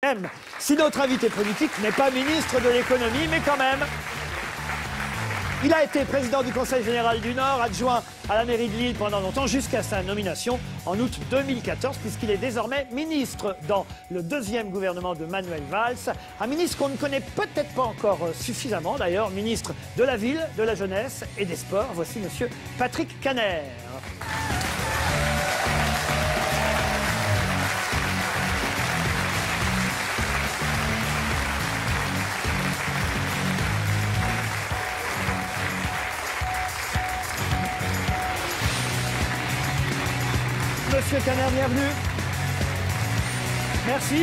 même si notre invité politique n'est pas ministre de l'économie, mais quand même. Il a été président du Conseil général du Nord, adjoint à la mairie de Lille pendant longtemps, jusqu'à sa nomination en août 2014, puisqu'il est désormais ministre dans le deuxième gouvernement de Manuel Valls. Un ministre qu'on ne connaît peut-être pas encore suffisamment, d'ailleurs, ministre de la Ville, de la Jeunesse et des Sports. Voici monsieur Patrick Kanner. Monsieur Kanner, bienvenue. Merci.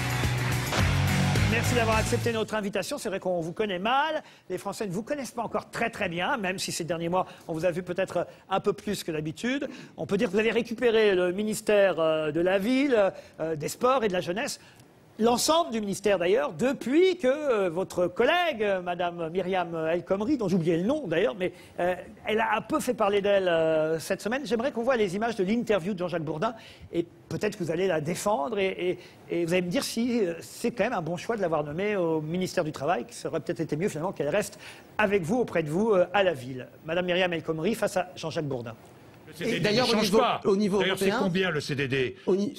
Merci d'avoir accepté notre invitation. C'est vrai qu'on vous connaît mal. Les Français ne vous connaissent pas encore très bien, même si ces derniers mois, on vous a vu peut-être un peu plus que d'habitude. On peut dire que vous avez récupéré le ministère de la Ville, des Sports et de la Jeunesse. L'ensemble du ministère d'ailleurs, depuis que votre collègue, Madame Myriam El Khomri, dont j'ai oublié le nom d'ailleurs, mais elle a un peu fait parler d'elle cette semaine. J'aimerais qu'on voit les images de l'interview de Jean-Jacques Bourdin et peut-être que vous allez la défendre et vous allez me dire si c'est quand même un bon choix de l'avoir nommée au ministère du Travail, qui aurait peut-être été mieux finalement qu'elle reste avec vous, auprès de vous, à la ville. Madame Myriam El Khomri face à Jean-Jacques Bourdin. D'ailleurs, au niveau européen, c'est combien le CDD?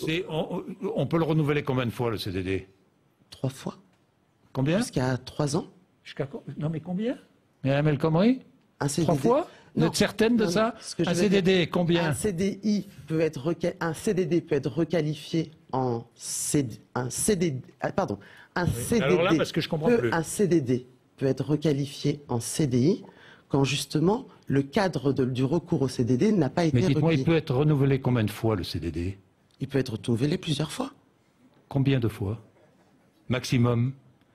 On peut le renouveler combien de fois le CDD? 3 fois. Combien? Jusqu'à 3 ans. Non mais combien? Myriam El Khomri? Un CDD. 3 fois? Vous êtes certaine de ça? Un CDD, combien? Un CDI peut être un CDD peut être requalifié en un CDD. Pardon. Un CDD. Alors là, parce que je comprends plus. Un CDD peut être requalifié en CDI quand justement le cadre du recours au CDD n'a pas été requis. Mais dites-moi, il peut être renouvelé combien de fois le CDD? Il peut être renouvelé plusieurs fois. Combien de fois? Maximum?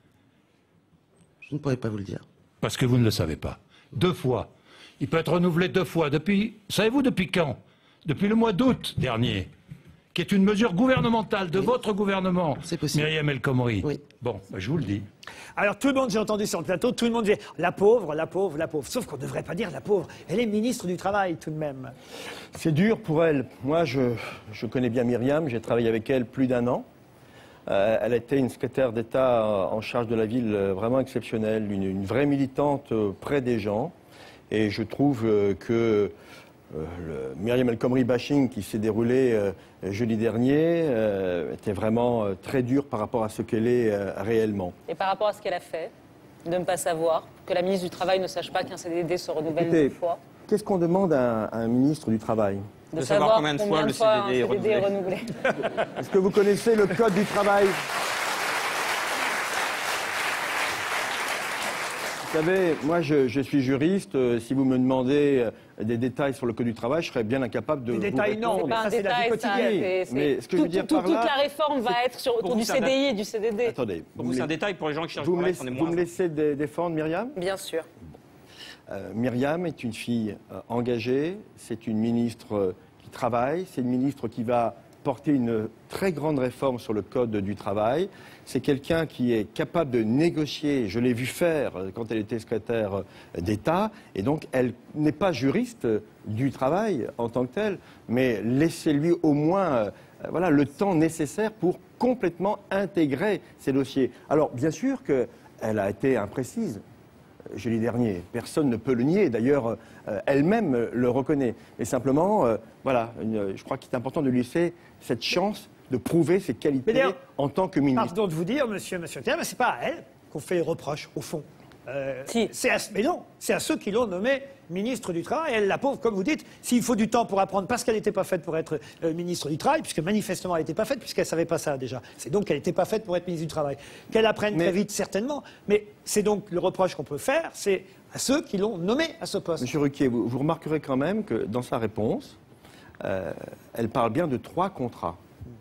Je ne pourrais pas vous le dire. Parce que vous ne le savez pas. 2 fois. Il peut être renouvelé 2 fois. Savez-vous depuis quand? Depuis le mois d'août dernier, qui est une mesure gouvernementale de votre gouvernement, Myriam El Khomri. Oui. Bon, je vous le dis. Alors tout le monde, j'ai entendu sur le plateau, tout le monde dit la pauvre, la pauvre, la pauvre. Sauf qu'on ne devrait pas dire la pauvre. Elle est ministre du Travail tout de même. C'est dur pour elle. Moi, je connais bien Myriam, j'ai travaillé avec elle plus d'1 an. Elle a été une secrétaire d'État en charge de la ville vraiment exceptionnelle, une vraie militante près des gens. Et je trouve que le Myriam El Khomri bashing qui s'est déroulé jeudi dernier était vraiment très dur par rapport à ce qu'elle est réellement. Et par rapport à ce qu'elle a fait, de ne pas savoir, que la ministre du Travail ne sache pas qu'un CDD se renouvelle 2 fois. Qu'est-ce qu'on demande à un ministre du Travail? De savoir combien de fois le CDD est renouvelé. Est-ce que vous connaissez le Code du travail? Vous savez, moi je suis juriste, si vous me demandez des détails sur le Code du travail, je serais bien incapable de vous répondre. Des détails non, mais ça c'est la vie quotidienne. Mais ce que je veux dire par là, toute la réforme va être autour du CDI et du CDD. Attendez, pour vous c'est un détail, pour les gens qui cherchent du travail, vous me laissez défendre Myriam? Bien sûr. Myriam est une fille engagée, c'est une ministre qui travaille, c'est une ministre qui va porter une très grande réforme sur le Code du travail. C'est quelqu'un qui est capable de négocier, je l'ai vu faire quand elle était secrétaire d'État, et donc elle n'est pas juriste du travail en tant que telle, mais laissez-lui au moins voilà, le temps nécessaire pour complètement intégrer ces dossiers. Alors bien sûr qu'elle a été imprécise. Jeudi dernier. Personne ne peut le nier. D'ailleurs, elle-même le reconnaît. Mais simplement, voilà, je crois qu'il est important de lui laisser cette chance de prouver ses qualités en tant que ministre. Pardon de vous dire, monsieur Thiers, mais c'est pas à elle qu'on fait les reproches, au fond. Mais non, c'est à ceux qui l'ont nommée ministre du Travail. Elle, la pauvre, comme vous dites, s'il faut du temps pour apprendre, parce qu'elle n'était pas faite pour être ministre du Travail, puisque manifestement elle n'était pas faite, puisqu'elle ne savait pas ça déjà. C'est donc qu'elle n'était pas faite pour être ministre du Travail. Qu'elle apprenne très vite, certainement. Mais c'est donc le reproche qu'on peut faire, c'est à ceux qui l'ont nommée à ce poste. Monsieur Ruquier, vous remarquerez quand même que dans sa réponse, elle parle bien de 3 contrats.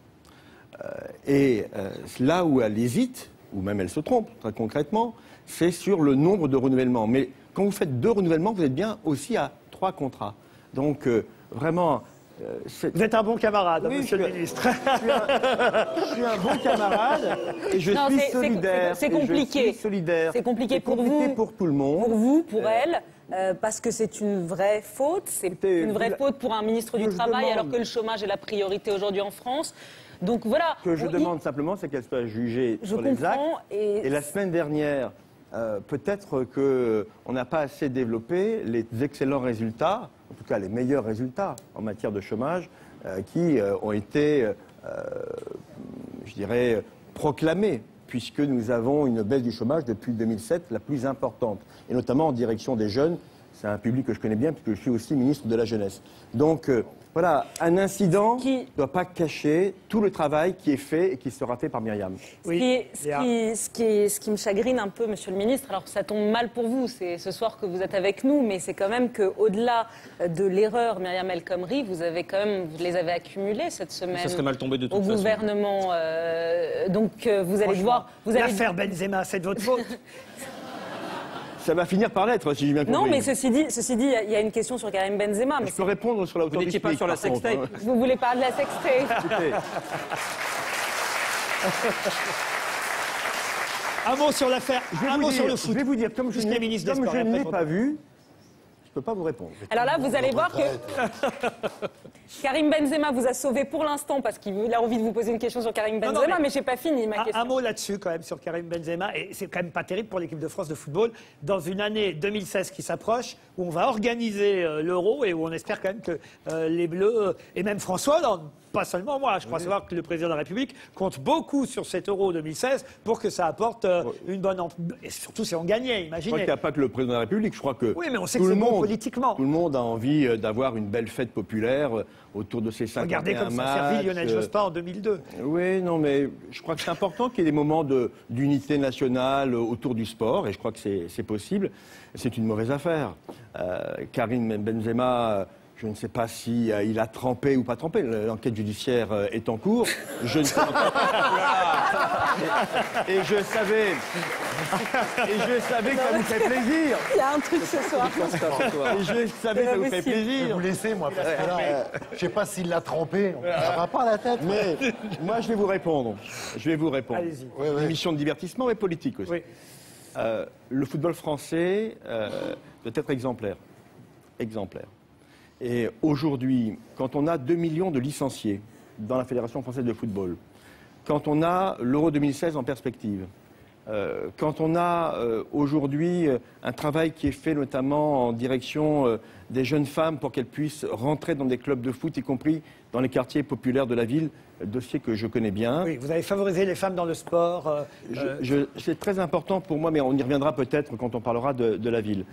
Et là où elle hésite, ou même elle se trompe, très concrètement, c'est sur le nombre de renouvellements. Mais quand vous faites 2 renouvellements, vous êtes bien aussi à 3 contrats. Donc, vraiment... vous êtes un bon camarade, oui, monsieur le ministre. Je suis un bon camarade et je suis solidaire. C'est compliqué. C'est compliqué pour vous. Pour tout le monde. Pour vous, pour elle. Parce que c'est une vraie faute. C'est une vraie faute pour un ministre du Travail, alors que le chômage est la priorité aujourd'hui en France. Donc voilà. Ce que je demande simplement, c'est qu'elle soit jugée sur les actes. Et la semaine dernière, peut-être qu'on n'a pas assez développé les excellents résultats, en tout cas les meilleurs résultats en matière de chômage, qui ont été, je dirais, proclamés, puisque nous avons une baisse du chômage depuis 2007 la plus importante, et notamment en direction des jeunes. C'est un public que je connais bien, puisque je suis aussi ministre de la Jeunesse. Donc, voilà, un incident ne doit pas cacher tout le travail qui est fait et qui sera fait par Myriam. Ce qui me chagrine un peu, Monsieur le Ministre, alors ça tombe mal pour vous, c'est ce soir que vous êtes avec nous, mais c'est quand même qu'au-delà de l'erreur Myriam El Khomri, vous les avez accumulées cette semaine ça serait mal tombé de toute au façon. Gouvernement. Donc vous allez devoir... L'affaire Benzema, c'est de votre faute. Ça va finir par l'être, si j'ai bien compris. Non, mais ceci dit, il y a une question sur Karim Benzema. Je peux répondre sur la hauteur du SMIC. Vous n'étiez pas sur la sextape. Vous voulez pas de la sextape? Un mot sur l'affaire, un mot sur le foot. Je vais vous dire, comme je ne l'ai pas vu, je ne peux pas vous répondre. Alors là, vous allez voir que Karim Benzema vous a sauvé pour l'instant parce qu'il a envie de vous poser une question sur Karim Benzema, mais je n'ai pas fini ma question. Un mot là-dessus quand même sur Karim Benzema, et c'est quand même pas terrible pour l'équipe de France de football, dans une année 2016 qui s'approche, où on va organiser l'Euro et où on espère quand même que les Bleus, et même François Hollande, pas seulement moi, je crois savoir que le président de la République compte beaucoup sur cet Euro 2016 pour que ça apporte une bonne... Et surtout si on gagnait, imaginez. Je crois qu'il n'y a pas que le président de la République, je crois que oui, mais on sait que c'est bon politiquement. Tout le monde a envie d'avoir une belle fête populaire autour de ces 51 matchs. Regardez comme ça a servi Lionel Jospin en 2002. Oui, non, mais je crois que c'est important qu'il y ait des moments d'unité nationale autour du sport, et je crois que c'est possible. C'est une mauvaise affaire. Karim Benzema... Je ne sais pas si il a trempé ou pas trempé. L'enquête judiciaire est en cours. Je ne sais pas. Et je savais que ça vous fait plaisir. Il y a un truc ce soir. Et je savais que ça vous fait plaisir. Je vous laissez, moi, parce que là, je ne sais pas s'il l'a trompé. Ça va pas à la tête. Mais moi, je vais vous répondre. Allez-y. Une émission de divertissement, mais politique aussi. Oui. Le football français doit être exemplaire. Exemplaire. Et aujourd'hui, quand on a 2 millions de licenciés dans la Fédération française de football, quand on a l'Euro 2016 en perspective, quand on a aujourd'hui un travail qui est fait notamment en direction des jeunes femmes pour qu'elles puissent rentrer dans des clubs de foot, y compris dans les quartiers populaires de la ville, dossier que je connais bien. Oui, vous avez favorisé les femmes dans le sport. C'est très important pour moi, mais on y reviendra peut-être quand on parlera de la ville.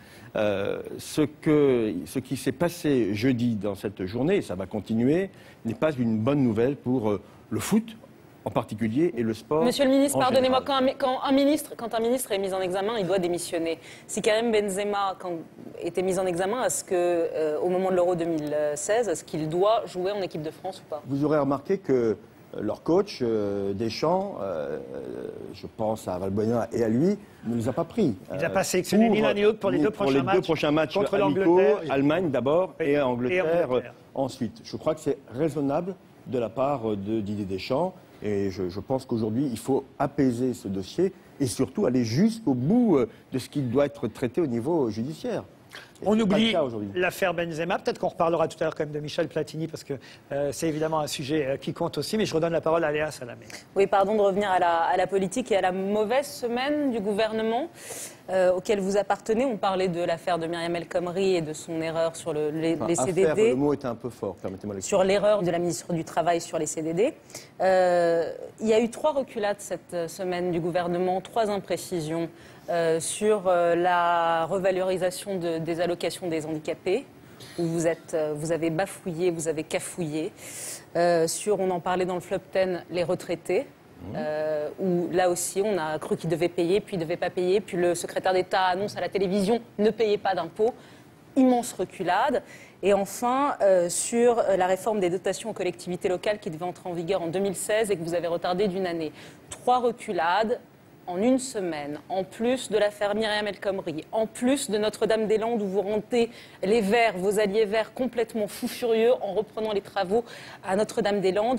Ce qui s'est passé jeudi dans cette journée, et ça va continuer, n'est pas une bonne nouvelle pour le foot en particulier et le sport. Monsieur le ministre, pardonnez-moi, quand un ministre est mis en examen, il doit démissionner. Si Karim Benzema était mis en examen, est-ce que au moment de l'Euro 2016, est-ce qu'il doit jouer en équipe de France ou pas? Vous aurez remarqué que leur coach, Deschamps, je pense à Valbuena et à lui, ne les a pas pris. Il n'a pas sélectionné ni l'un ni l'autre pour les deux prochains matchs contre l'Angleterre, Allemagne d'abord et Angleterre ensuite. Je crois que c'est raisonnable de la part de Didier Deschamps. Et je pense qu'aujourd'hui, il faut apaiser ce dossier et surtout aller jusqu'au bout de ce qui doit être traité au niveau judiciaire. On oublie l'affaire Benzema. Peut-être qu'on reparlera tout à l'heure quand même de Michel Platini, parce que c'est évidemment un sujet qui compte aussi. Mais je redonne la parole à Léa Salamé. Oui, pardon de revenir à la politique et à la mauvaise semaine du gouvernement auquel vous appartenez. On parlait de l'affaire de Myriam El Khomri et de son erreur sur les CDD. Le mot était un peu fort, permettez-moi sur l'erreur de la ministre du Travail sur les CDD. Il y a eu 3 reculades cette semaine du gouvernement, 3 imprécisions. Sur la revalorisation des allocations des handicapés, où vous avez bafouillé, vous avez cafouillé. Sur, on en parlait dans le Flop 10, les retraités, où là aussi on a cru qu'ils devaient payer, puis ils ne devaient pas payer, puis le secrétaire d'État annonce à la télévision « ne payez pas d'impôts ». Immense reculade. Et enfin, sur la réforme des dotations aux collectivités locales qui devait entrer en vigueur en 2016 et que vous avez retardé d'1 année. 3 reculades en une semaine, en plus de l'affaire Myriam El Khomri, en plus de Notre-Dame-des-Landes où vous rentez les Verts, vos alliés verts complètement fous furieux en reprenant les travaux à Notre-Dame-des-Landes.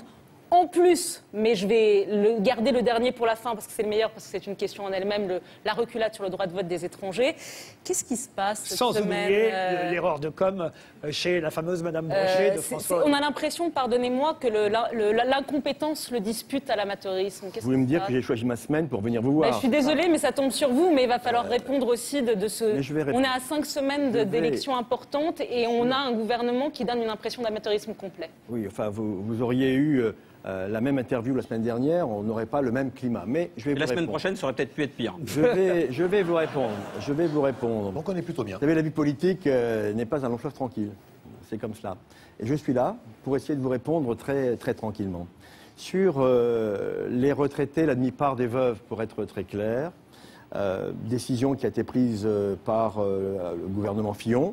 En plus, mais je vais garder le dernier pour la fin parce que c'est le meilleur, parce que c'est une question en elle-même, la reculade sur le droit de vote des étrangers. Qu'est-ce qui se passe cette Sans semaine oublier l'erreur de com chez la fameuse Madame Brochet de François. On a l'impression, pardonnez-moi, que l'incompétence le dispute à l'amateurisme. Vous voulez me dire que j'ai choisi ma semaine pour venir vous voir? Je suis désolée, mais ça tombe sur vous, mais il va falloir répondre aussi de ce... On est à 5 semaines d'élections importantes et on a un gouvernement qui donne une impression d'amateurisme complet. Oui, enfin, vous auriez eu la même interview la semaine dernière, on n'aurait pas le même climat. Mais je vais vous la semaine répondre. prochaine, ça aurait peut-être pu être pire. Je vais vous répondre. Je vais vous répondre. Donc on est plutôt bien. Vous savez, la vie politique n'est pas un long fleuve tranquille. C'est comme cela. Et je suis là pour essayer de vous répondre très, très tranquillement. Sur les retraités, la demi-part des veuves, pour être très clair, décision qui a été prise par le gouvernement Fillon.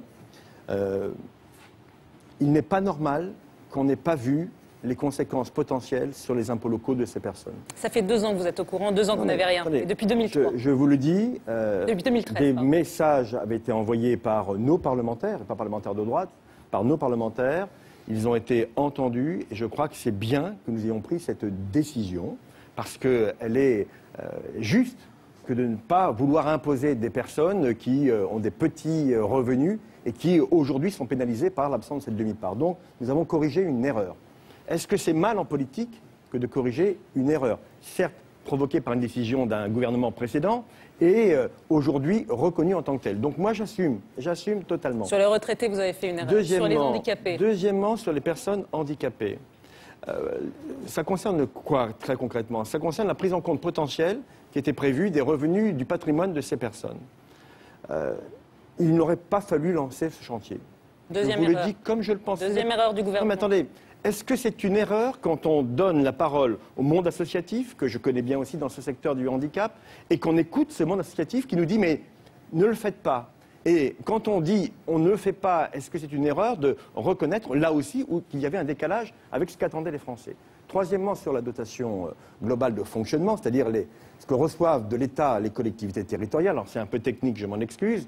Il n'est pas normal qu'on n'ait pas vu les conséquences potentielles sur les impôts locaux de ces personnes. Ça fait 2 ans que vous êtes au courant, 2 ans que vous n'avez rien fait, depuis 2003. Je vous le dis, depuis 2013, des messages avaient été envoyés par nos parlementaires, et pas parlementaires de droite, par nos parlementaires. Ils ont été entendus et je crois que c'est bien que nous ayons pris cette décision parce qu'elle est juste que de ne pas vouloir imposer des personnes qui ont des petits revenus et qui aujourd'hui sont pénalisées par l'absence de cette demi-part. Donc nous avons corrigé une erreur. Est-ce que c'est mal en politique que de corriger une erreur, certes provoquée par une décision d'un gouvernement précédent et aujourd'hui reconnue en tant que telle? Donc moi j'assume totalement. Sur les retraités, vous avez fait une erreur. Sur les handicapés. Deuxièmement, sur les personnes handicapées. Ça concerne quoi très concrètement? Ça concerne la prise en compte potentielle qui était prévue des revenus du patrimoine de ces personnes. Il n'aurait pas fallu lancer ce chantier. Deuxième erreur. Je vous le erreur. dis comme je le pensais. Deuxième erreur du gouvernement. Non, mais attendez, est-ce que c'est une erreur quand on donne la parole au monde associatif, que je connais bien aussi dans ce secteur du handicap, et qu'on écoute ce monde associatif qui nous dit mais ne le faites pas? Et quand on dit on ne le fait pas, est-ce que c'est une erreur de reconnaître là aussi qu'il y avait un décalage avec ce qu'attendaient les Français? Troisièmement, sur la dotation globale de fonctionnement, c'est-à-dire ce que reçoivent de l'État les collectivités territoriales, alors c'est un peu technique, je m'en excuse,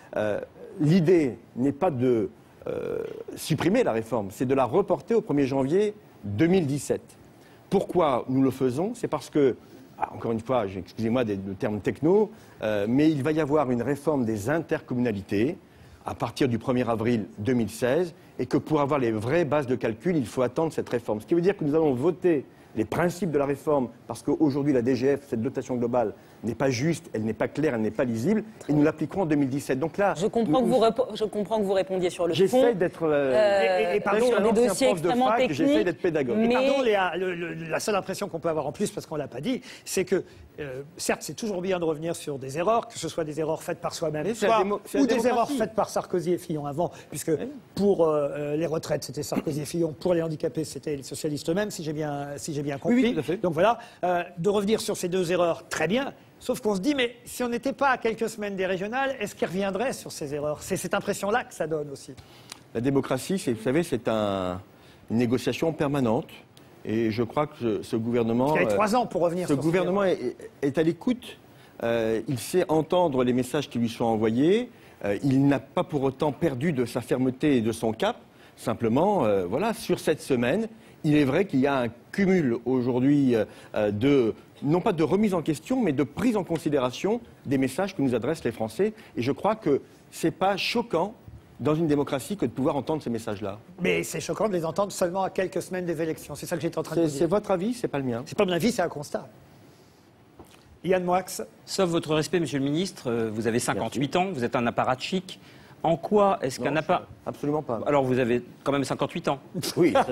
l'idée n'est pas de supprimer la réforme, c'est de la reporter au 1er janvier 2017. Pourquoi nous le faisons? C'est parce que, encore une fois, excusez-moi des termes techno, mais il va y avoir une réforme des intercommunalités à partir du 1er avril 2016 et que pour avoir les vraies bases de calcul, il faut attendre cette réforme. Ce qui veut dire que nous allons voter les principes de la réforme parce qu'aujourd'hui la DGF, cette dotation globale, n'est pas juste, elle n'est pas claire, elle n'est pas lisible et nous l'appliquerons en 2017. Donc là, je comprends que vous répondiez sur le fond. J'essaie d'être pardon, sur des dossiers extrêmement techniques. J'essaie d'être pédagogue. Mais... Pardon, Léa, la seule impression qu'on peut avoir en plus, parce qu'on ne l'a pas dit, c'est que, certes, c'est toujours bien de revenir sur des erreurs, que ce soit des erreurs faites par soi-même, ou des erreurs faites par Sarkozy et Fillon avant, puisque pour les retraites, c'était Sarkozy et Fillon, pour les handicapés, c'était les socialistes eux-mêmes, si j'ai bien compris. Oui, tout à fait. Donc voilà, de revenir sur ces 2 erreurs, très bien. Sauf qu'on se dit, mais si on n'était pas à quelques semaines des régionales, est-ce qu'ils reviendraient sur ces erreurs? C'est cette impression-là que ça donne aussi. La démocratie, vous savez, c'est une négociation permanente. Et je crois que ce gouvernement... Il y a 3 ans pour revenir sur ce gouvernement est à l'écoute. Il sait entendre les messages qui lui sont envoyés. Il n'a pas pour autant perdu de sa fermeté et de son cap. Simplement, voilà, sur cette semaine, il est vrai qu'il y a un cumul aujourd'hui non pas de remise en question, mais de prise en considération des messages que nous adressent les Français. Et je crois que ce n'est pas choquant dans une démocratie que de pouvoir entendre ces messages-là. Mais c'est choquant de les entendre seulement à quelques semaines des élections. C'est ça que j'étais en train de dire. C'est votre avis, c'est pas le mien. C'est pas mon avis, c'est un constat. Yann Moix. Sauf votre respect, monsieur le ministre, vous avez 58 ans, vous êtes un apparatchik. En quoi est-ce qu'un apparat... Absolument pas. Alors vous avez quand même 58 ans. Oui, ça,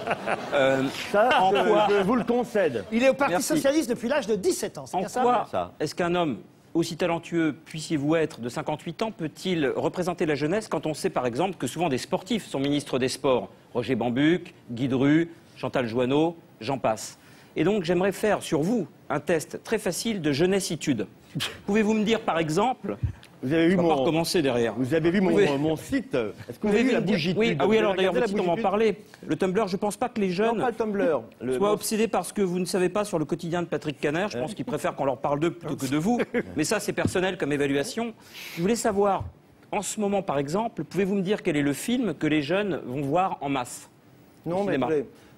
je vous le concède. Il est au Parti Socialiste depuis l'âge de 17 ans. En quoi est-ce qu'un homme aussi talentueux puissiez-vous être de 58 ans peut-il représenter la jeunesse quand on sait par exemple que souvent des sportifs sont ministres des Sports? Roger Bambuc, Guy Dru, Chantal Joanneau, j'en passe. Et donc j'aimerais faire sur vous un test très facile de jeunessitude. Pouvez-vous me dire par exemple... Vous avez vu pas recommencer derrière. Vous avez vu mon site? Est-ce que vous avez vu la bougie? Oui, oui, alors d'ailleurs, votre site, on va en parler. Le Tumblr, je ne pense pas que les jeunes non, pas le Tumblr. soient obsédés par ce que vous ne savez pas sur le quotidien de Patrick Caner. Je pense qu'ils préfèrent qu'on leur parle d'eux plutôt que de vous. Mais ça, c'est personnel comme évaluation. Je voulais savoir, en ce moment, par exemple, pouvez-vous me dire quel est le film que les jeunes vont voir en masse? Non, mais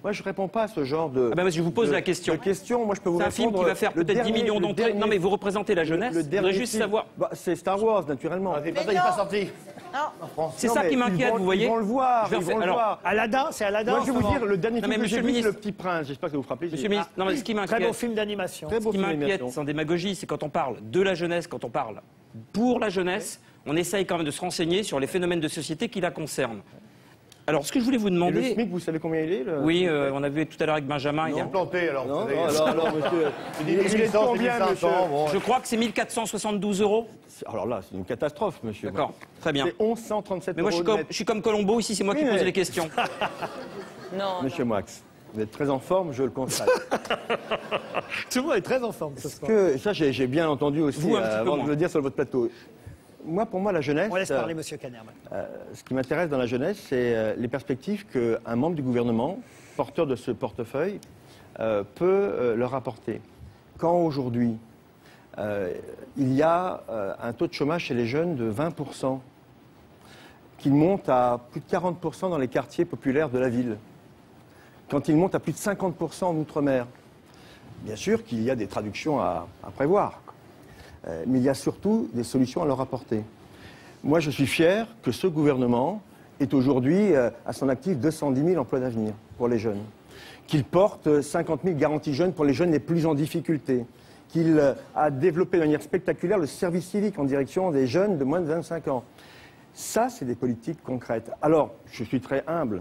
Moi, je ne réponds pas à ce genre de. Ah ben, je vous pose la question. Moi, je peux vous C'est un répondre. film qui va faire peut-être 10 millions d'entrées. Non, mais vous représentez la jeunesse. Je voudrais juste savoir. C'est Star Wars, naturellement. Il n'est pas sorti. En France. C'est ça qui m'inquiète, vous voyez. Ils vont le voir. Alors, Aladdin, c'est Aladdin. Moi, je vais vous dire, le dernier film que Monsieur j'ai le vu, c'est ministre. Le Petit Prince. J'espère que ça vous fera plaisir. Monsieur le ministre, non, mais ce qui m'inquiète. Très beau film d'animation. Très beau Ce qui film m'inquiète d'animation. sans démagogie, c'est quand on parle de la jeunesse, quand on parle pour la jeunesse, on essaye quand même de se renseigner sur les phénomènes de société qui la concernent. Alors, ce que je voulais vous Et le demander... SMIC, vous savez combien il est Oui, on a vu tout à l'heure avec Benjamin. Ils ont planté, alors. Non, vous savez. alors, monsieur. Il est combien, monsieur? Je crois que c'est 1472 €. Alors là, c'est une catastrophe, monsieur. D'accord, très bien. C'est 1137 Mais moi, euros net. je suis comme Colombo, ici, c'est moi qui Oui, pose mais- les questions. Non. Monsieur Moix, vous êtes très en forme, je le constate. Tout le monde est très en forme ce soir. Ça, j'ai bien entendu aussi, Vous, un petit peu avant de moins. le dire sur votre plateau. Moi, pour moi, la jeunesse, On laisse parler Monsieur Caner maintenant. ce qui m'intéresse dans la jeunesse, c'est les perspectives qu'un membre du gouvernement, porteur de ce portefeuille, peut leur apporter. Quand aujourd'hui, il y a un taux de chômage chez les jeunes de 20%, qu'il monte à plus de 40% dans les quartiers populaires de la ville, quand il monte à plus de 50% en Outre-mer, bien sûr qu'il y a des traductions à prévoir. Mais il y a surtout des solutions à leur apporter. Moi, je suis fier que ce gouvernement ait aujourd'hui à son actif 210 000 emplois d'avenir pour les jeunes, qu'il porte 50 000 garanties jeunes pour les jeunes les plus en difficulté, qu'il a développé de manière spectaculaire le service civique en direction des jeunes de moins de 25 ans. Ça, c'est des politiques concrètes. Alors, je suis très humble.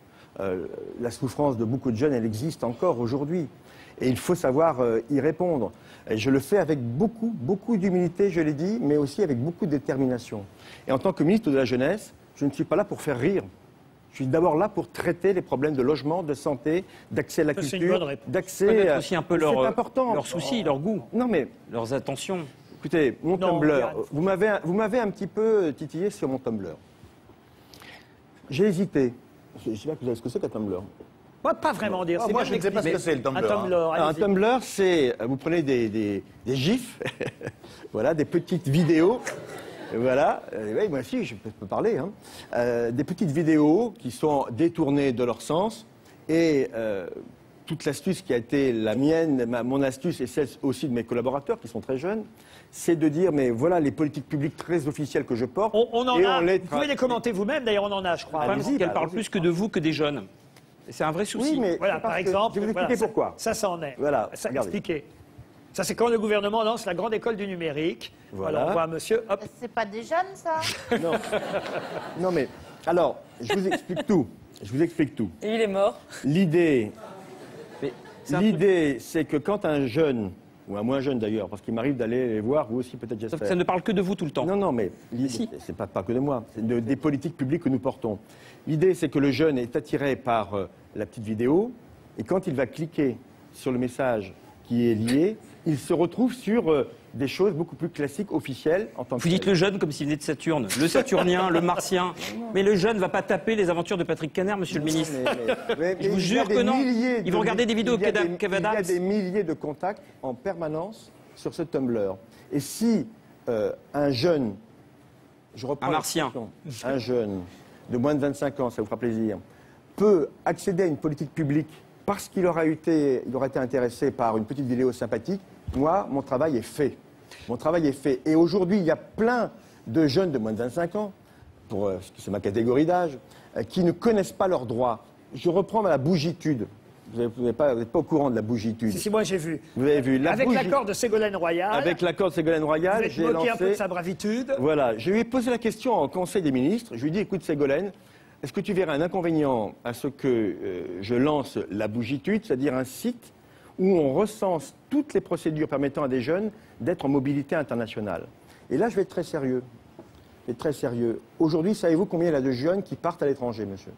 La souffrance de beaucoup de jeunes, elle existe encore aujourd'hui. Et il faut savoir y répondre. Et je le fais avec beaucoup d'humilité, je l'ai dit, mais aussi avec beaucoup de détermination. Et en tant que ministre de la Jeunesse, je ne suis pas là pour faire rire. Je suis d'abord là pour traiter les problèmes de logement, de santé, d'accès à la Ça, c'est une culture, bonne réponse. d'accès... Peut-être aussi un peu c'est important. leurs soucis, leur goût, Non mais, leurs attentions. écoutez, mon Non, Tumblr, Yann. vous m'avez un petit peu titillé sur mon Tumblr. J'ai hésité. Je ne sais pas que vous savez ce que c'est qu'un Tumblr. Pas vraiment dire. Ah, c'est moi, bien je ne sais pas ce que expliqué. c'est, le Tumblr. Un Tumblr, Alors, un allez-y. Tumblr, c'est, vous prenez des gifs, voilà, des petites vidéos, voilà, oui, moi aussi, je peux parler, hein. Des petites vidéos qui sont détournées de leur sens, et toute l'astuce qui a été la mienne, mon astuce et celle aussi de mes collaborateurs qui sont très jeunes, c'est de dire, mais voilà les politiques publiques très officielles que je porte. On en et a. on les Vous pouvez les commenter vous-même, d'ailleurs on en a, je crois. Le problème, c'est Allez-y, qu'elle bah, parle allez-y. plus que de vous que des jeunes. Et c'est un vrai souci. Oui, mais Voilà, c'est parce par que- exemple. je vais vous voilà, expliquer pourquoi. Ça en est. Voilà, Ça, regardez. expliquez. Ça, c'est quand le gouvernement lance la grande école du numérique. Voilà. On voit un monsieur, hop. C'est pas des jeunes, ça? Non. Non, mais alors, je vous explique tout. Je vous explique tout. Et il est mort. L'idée, Mais c'est un truc- l'idée, c'est que quand un jeune, ou un moins jeune d'ailleurs, parce qu'il m'arrive d'aller les voir, vous aussi peut-être Sauf que j'espère. ça ne parle que de vous tout le temps. Non, mais l'idée, Si. c'est pas que de moi, c'est des politiques publiques que nous portons. L'idée, c'est que le jeune est attiré par la petite vidéo, et quand il va cliquer sur le message qui est lié, il se retrouve sur des choses beaucoup plus classiques, officielles, en tant que Vous dites tel. le jeune comme s'il venait de Saturne. Le Saturnien, le Martien. Mais le jeune ne va pas taper les aventures de Patrick Caner, monsieur le ministre. Mais Je vous il y a jure des que non. milliers Ils vont regarder des vidéos il y a Kev il y Adams. a des milliers de contacts en permanence sur ce Tumblr. Et si un jeune, je reprends Un Martien. l'expression, un jeune de moins de 25 ans, ça vous fera plaisir, peut accéder à une politique publique parce qu'il aura été intéressé par une petite vidéo sympathique, moi, mon travail est fait. Mon travail est fait. Et aujourd'hui, il y a plein de jeunes de moins de 25 ans, c'est ma catégorie d'âge, qui ne connaissent pas leurs droits. Je reprends la bougitude. Vous n'êtes pas au courant de la bougitude. Si, moi j'ai vu. Vous avez vu. Avec l'accord de Ségolène Royal. Avec l'accord de Ségolène Vous Royal, êtes j'ai moqué un peu de lancé... sa bravitude. Voilà, je lui ai posé la question en Conseil des ministres. Je lui ai dit, écoute Ségolène, est-ce que tu verrais un inconvénient à ce que je lance la bougitude, c'est-à-dire un site où on recense toutes les procédures permettant à des jeunes d'être en mobilité internationale? Et là, je vais être très sérieux. Je vais être très sérieux. Aujourd'hui, savez-vous combien il y a de jeunes qui partent à l'étranger, monsieur?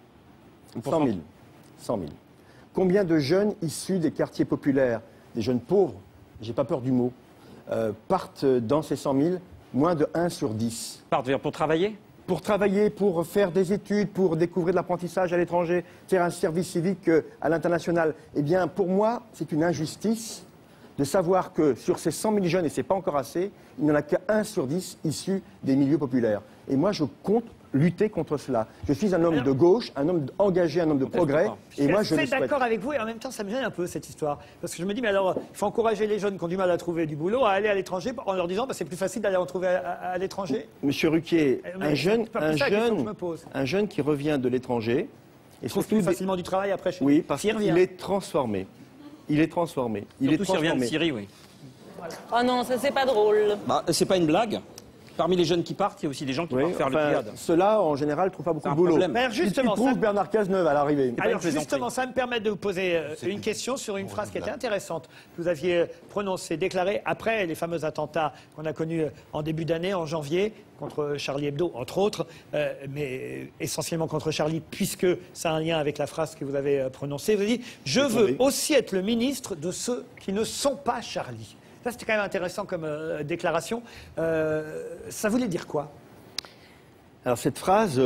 100 000. 100 000. Combien de jeunes issus des quartiers populaires, des jeunes pauvres, j'ai pas peur du mot, partent dans ces 100 000? Moins de 1 sur 10. Partent pour travailler? Pour travailler, pour faire des études, pour découvrir de l'apprentissage à l'étranger, faire un service civique à l'international. Eh bien, pour moi, c'est une injustice de savoir que sur ces 100 000 jeunes, et ce n'est pas encore assez, il n'y en a qu'1 sur 10 issus des milieux populaires. Et moi, je compte lutter contre cela. Je suis un homme de gauche, un homme engagé, un homme de progrès. Et moi, je suis d'accord avec vous et en même temps, ça me gêne un peu cette histoire. Parce que je me dis, mais alors, il faut encourager les jeunes qui ont du mal à trouver du boulot à aller à l'étranger en leur disant, bah, c'est plus facile d'aller en trouver à l'étranger. Monsieur Ruquier, un jeune qui revient de l'étranger. Et trouve plus facilement du travail après chez lui. Oui, parce qu'il est transformé. Il est transformé. Surtout s'il revient de Syrie, oui. Oh non, ça c'est pas drôle. Bah, c'est pas une blague. Parmi les jeunes qui partent, il y a aussi des gens qui partent faire le piliade. Ceux-là, en général, ne trouvent pas beaucoup de boulot. Ils trouvent Bernard Cazeneuve à l'arrivée. Alors justement, ça me permet de vous poser une question sur une phrase qui était intéressante. Vous aviez prononcé, déclaré, après les fameux attentats qu'on a connus en début d'année, en janvier, contre Charlie Hebdo, entre autres, mais essentiellement contre Charlie, puisque ça a un lien avec la phrase que vous avez prononcée. Vous avez dit « Je veux aussi être le ministre de ceux qui ne sont pas Charlie ». Ça, c'était quand même intéressant comme déclaration. Ça voulait dire quoi? Alors, cette phrase,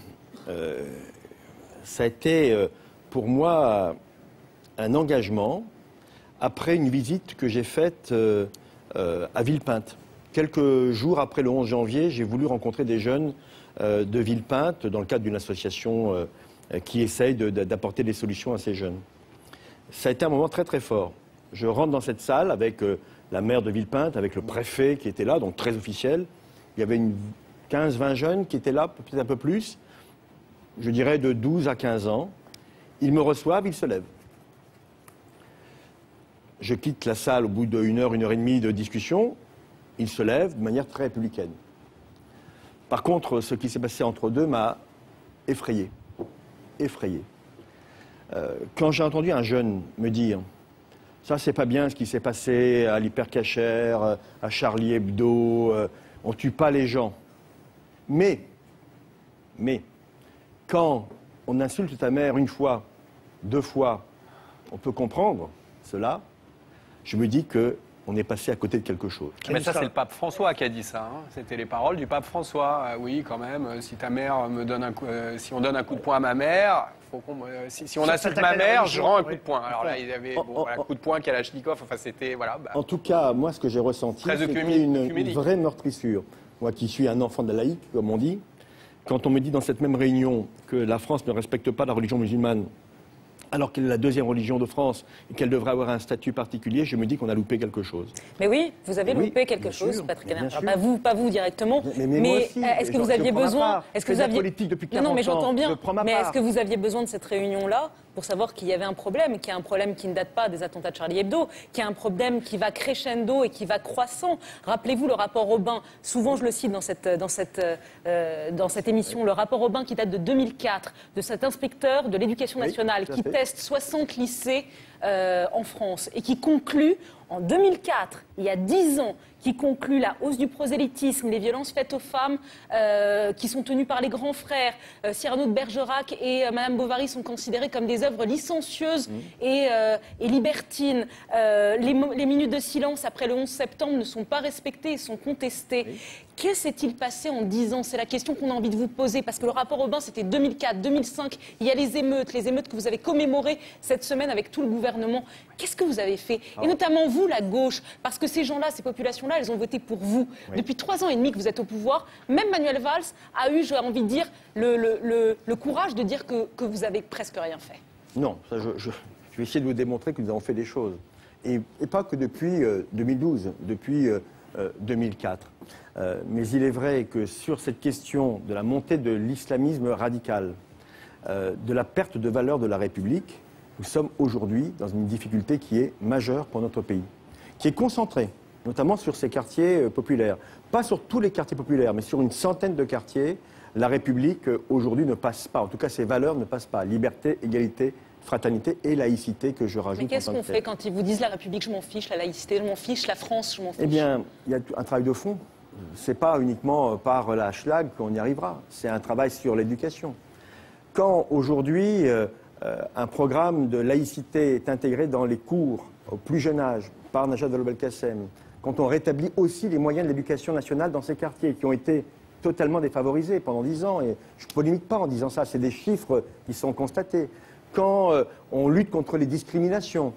ça a été pour moi un engagement après une visite que j'ai faite à Villepinte. Quelques jours après le 11 janvier, j'ai voulu rencontrer des jeunes de Villepinte dans le cadre d'une association qui essaye d'apporter des solutions à ces jeunes. Ça a été un moment très très fort. Je rentre dans cette salle avec la maire de Villepinte, avec le préfet qui était là, donc très officiel. Il y avait 15-20 jeunes qui étaient là, peut-être un peu plus, je dirais de 12 à 15 ans. Ils me reçoivent, ils se lèvent. Je quitte la salle au bout d'une heure et demie de discussion. Ils se lèvent de manière très républicaine. Par contre, ce qui s'est passé entre deux m'a effrayé. Effrayé. Quand j'ai entendu un jeune me dire « Ça, c'est pas bien ce qui s'est passé à l'Hypercacher, à Charlie Hebdo, on tue pas les gens. » Mais, quand on insulte ta mère une fois, 2 fois, on peut comprendre cela. Je me dis qu'on est passé à côté de quelque chose. Mais ça, c'est le pape François qui a dit ça. Hein. C'était les paroles du pape François. Oui, quand même, si ta mère me donne si on donne un coup de poing à ma mère, si on insulte ma mère, je rends un coup de poing. Alors là, il y avait un coup de poing Kalachnikov. Enfin, c'était voilà. En tout cas, moi, ce que j'ai ressenti, c'était une vraie meurtrissure. Moi, qui suis un enfant de la laïque, comme on dit, quand on me dit dans cette même réunion que la France ne respecte pas la religion musulmane, alors qu'elle est la 2e religion de France et qu'elle devrait avoir un statut particulier, je me dis qu'on a loupé quelque chose. Mais oui, vous avez loupé quelque chose, Patrick Canard. Pas vous directement. Mais est-ce que vous aviez besoin politique depuis 40 Non, mais j'entends bien. Mais est-ce que vous aviez besoin de cette réunion-là pour savoir qu'il y avait un problème, qu'il y a un problème qui ne date pas des attentats de Charlie Hebdo, qu'il y a un problème qui va crescendo et qui va croissant. Rappelez-vous le rapport Aubin. Souvent, je le cite dans cette émission, le rapport Aubin qui date de 2004, de cet inspecteur de l'éducation nationale qui teste 60 lycées en France et qui conclut en 2004, il y a 10 ans, qui conclut la hausse du prosélytisme, les violences faites aux femmes qui sont tenues par les grands frères. Cyrano de Bergerac et Madame Bovary sont considérées comme des œuvres licencieuses et libertines. Les minutes de silence après le 11 septembre ne sont pas respectées et sont contestées. Que s'est-il passé en 10 ans? C'est la question qu'on a envie de vous poser, parce que le rapport Aubin, c'était 2004, 2005. Il y a les émeutes que vous avez commémorées cette semaine avec tout le gouvernement. Qu'est-ce que vous avez fait? Et notamment vous, la gauche, parce que ces gens-là, ces populations-là, elles ont voté pour vous. Depuis 3 ans et demi que vous êtes au pouvoir, même Manuel Valls a eu, j'ai envie de dire, le courage de dire que vous avez presque rien fait. Non, ça, je vais essayer de vous démontrer que nous avons fait des choses. Et pas que depuis 2012, depuis 2004. Mais il est vrai que sur cette question de la montée de l'islamisme radical, de la perte de valeur de la République, nous sommes aujourd'hui dans une difficulté qui est majeure pour notre pays, qui est concentrée, notamment sur ces quartiers populaires. Pas sur tous les quartiers populaires, mais sur une centaine de quartiers, la République aujourd'hui ne passe pas. En tout cas, ses valeurs ne passent pas. Liberté, égalité, fraternité et laïcité que je rajoute. Mais qu'est-ce qu'on fait quand ils vous disent la République, je m'en fiche, la laïcité, je m'en fiche, la France, je m'en fiche? Eh bien, il y a un travail de fond. C'est pas uniquement par la schlag qu'on y arrivera. C'est un travail sur l'éducation. Quand aujourd'hui un programme de laïcité est intégré dans les cours au plus jeune âge par Najat Vallaud-Belkacem, quand on rétablit aussi les moyens de l'éducation nationale dans ces quartiers qui ont été totalement défavorisés pendant 10 ans, et je ne polémique pas en disant ça, c'est des chiffres qui sont constatés. Quand on lutte contre les discriminations,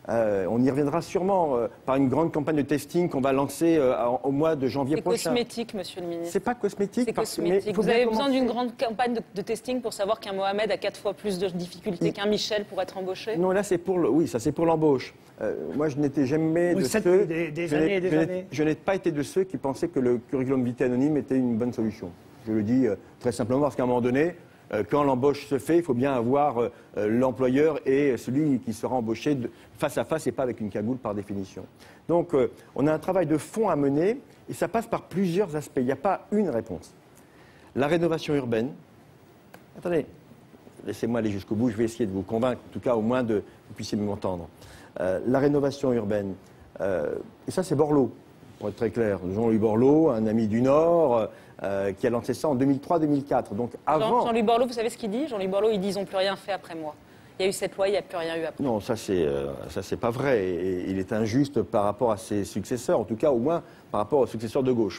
On y reviendra sûrement par une grande campagne de testing qu'on va lancer au mois de janvier prochain. C'est cosmétique, monsieur le ministre. C'est pas cosmétique. C'est cosmétique. Vous avez besoin d'une grande campagne de testing pour savoir qu'un Mohamed a 4 fois plus de difficultés qu'un Michel pour être embauché? Non, là c'est pour oui, ça c'est pour l'embauche. Moi, je n'étais jamais de ceux. Je n'ai pas été de ceux qui pensaient que le curriculum vitae anonyme était une bonne solution. Je le dis très simplement parce qu'à un moment donné, quand l'embauche se fait, il faut bien avoir l'employeur et celui qui sera embauché face à face et pas avec une cagoule par définition. Donc, on a un travail de fond à mener et ça passe par plusieurs aspects. Il n'y a pas une réponse. La rénovation urbaine. Attendez, laissez-moi aller jusqu'au bout. Je vais essayer de vous convaincre, en tout cas au moins que vous puissiez m'entendre. La rénovation urbaine. Et ça, c'est Borloo, pour être très clair. Jean-Louis Borloo, un ami du Nord, qui a lancé ça en 2003-2004. Donc avant. Jean-Louis Borloo, vous savez ce qu'il dit? Jean-Louis Borloo, il dit ils n'ont plus rien fait après moi. Il y a eu cette loi, il n'y a plus rien eu après. Non, ça c'est pas vrai. Et il est injuste par rapport à ses successeurs, en tout cas au moins par rapport aux successeurs de gauche,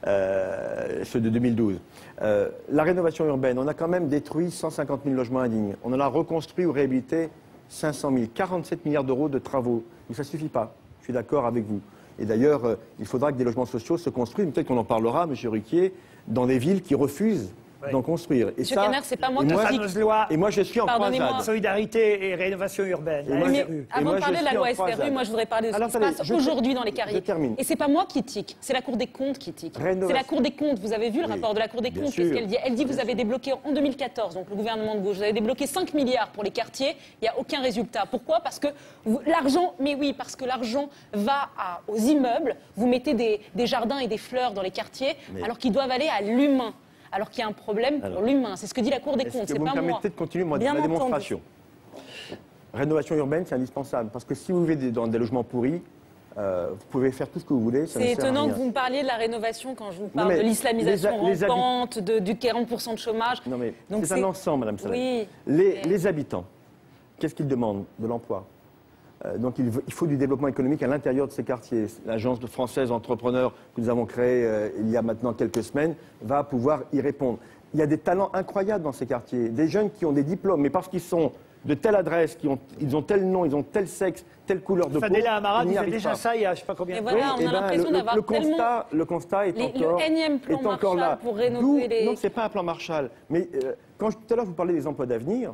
ceux de 2012. La rénovation urbaine, on a quand même détruit 150 000 logements indignes. On en a reconstruit ou réhabilité 500 000, 47 milliards d'euros de travaux. Donc ça ne suffit pas. Je suis d'accord avec vous. Et d'ailleurs, il faudra que des logements sociaux se construisent. Peut-être qu'on en parlera, M. Ruquier, dans des villes qui refusent d'en construire. Et Monsieur Kenner, c'est pas moi qui fameuse loi. Et moi, je suis en croisade. Solidarité et rénovation urbaine. Avant de parler de la loi SRU, moi, je voudrais parler de ce qui se passe aujourd'hui dans les quartiers. Et c'est pas moi qui tique, c'est la Cour des comptes qui tique. C'est la Cour des comptes. Vous avez vu le rapport de la Cour des comptes? Qu'est-ce qu'elle dit? Elle dit vous avez débloqué en 2014, donc le gouvernement de gauche, vous avez débloqué 5 milliards pour les quartiers. Il n'y a aucun résultat. Pourquoi? Parce que l'argent, mais oui, parce que l'argent va aux immeubles. Vous mettez des jardins et des fleurs dans les quartiers, alors qu'ils doivent aller à l'humain. Alors qu'il y a un problème pour l'humain. C'est ce que dit la Cour des comptes, c'est pas moi. Vous me permettez de continuer ma démonstration. Rénovation urbaine, c'est indispensable. Parce que si vous vivez dans des logements pourris, vous pouvez faire tout ce que vous voulez. C'est étonnant que vous me parliez de la rénovation quand je vous parle de l'islamisation rampante, du 40% de chômage. Non mais c'est un ensemble, Madame Saleh. Oui. Les habitants, qu'est-ce qu'ils demandent? De l'emploi. Donc il faut du développement économique à l'intérieur de ces quartiers. L'agence française entrepreneur que nous avons créée il y a maintenant quelques semaines va pouvoir y répondre. Il y a des talents incroyables dans ces quartiers, des jeunes qui ont des diplômes, mais parce qu'ils sont de telle adresse, ils ont tel nom, ils ont tel sexe, telle couleur de peau. Fadela Amara disait déjà ça il y a je ne sais pas combien de temps. Voilà, on a l'impression d'avoir le constat est encore, le énième plan Marshall là. Pour rénover les... Non, ce n'est pas un plan Marshall. Mais quand tout à l'heure vous parlez des emplois d'avenir,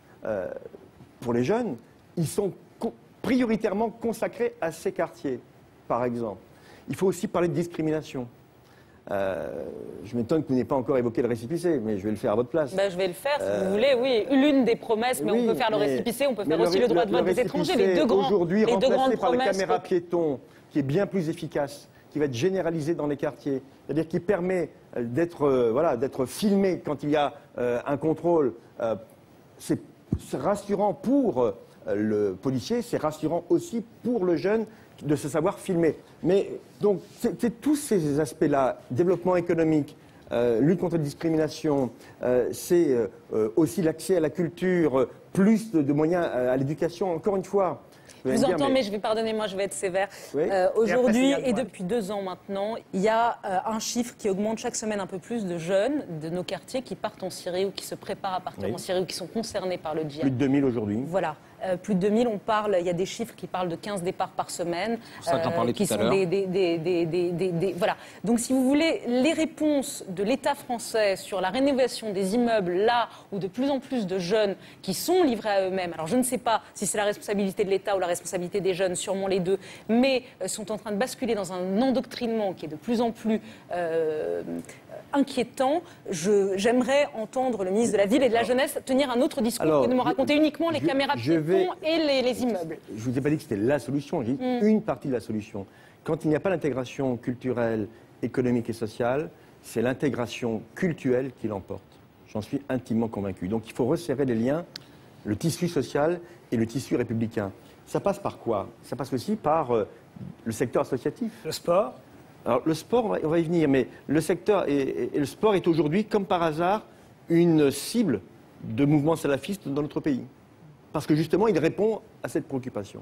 pour les jeunes, ils sont prioritairement consacrés à ces quartiers, par exemple. Il faut aussi parler de discrimination. Je m'étonne que vous n'ayez pas encore évoqué le récépissé, mais je vais le faire à votre place. Je vais le faire, si vous voulez, oui. L'une des promesses, mais on peut faire le récépissé, on peut faire aussi le droit de vote des étrangers. Les deux grandes aujourd'hui remplacé par les promesses. caméras piétons, qui est bien plus efficace, qui va être généralisé dans les quartiers, c'est-à-dire qui permet d'être filmé quand il y a un contrôle. C'est rassurant pour le policier, c'est rassurant aussi pour le jeune de se savoir filmer. Mais donc, c'est tous ces aspects-là, développement économique, lutte contre la discrimination, c'est aussi l'accès à la culture, plus de moyens à l'éducation, encore une fois. Je vous entends, mais pardonnez-moi, je vais être sévère. Oui. Aujourd'hui, et depuis 2 ans maintenant, il y a un chiffre qui augmente chaque semaine un peu plus de jeunes de nos quartiers qui partent en Syrie ou qui se préparent à partir en Syrie ou qui sont concernés par le djihad. Plus de 2000 aujourd'hui. Voilà. Plus de 2000, il y a des chiffres qui parlent de 15 départs par semaine. Ça, t'en parlais qui tout à sont l'heure. voilà. Donc, si vous voulez, les réponses de l'État français sur la rénovation des immeubles, là où de plus en plus de jeunes qui sont livrés à eux-mêmes, alors je ne sais pas si c'est la responsabilité de l'État ou la responsabilité des jeunes, sûrement les deux, mais sont en train de basculer dans un endoctrinement qui est de plus en plus inquiétant. J'aimerais entendre le ministre de la Ville et de la Jeunesse tenir un autre discours que de me raconter uniquement les caméras piétons et les immeubles. Je ne vous ai pas dit que c'était la solution, j'ai dit une partie de la solution. Quand il n'y a pas l'intégration culturelle, économique et sociale, c'est l'intégration culturelle qui l'emporte. J'en suis intimement convaincu. Donc il faut resserrer les liens, le tissu social et le tissu républicain. Ça passe par quoi? Ça passe aussi par le secteur associatif. Le sport? Alors le sport, on va y venir, mais le secteur et le sport est aujourd'hui, comme par hasard, une cible de mouvements salafistes dans notre pays. Parce que justement, il répond à cette préoccupation.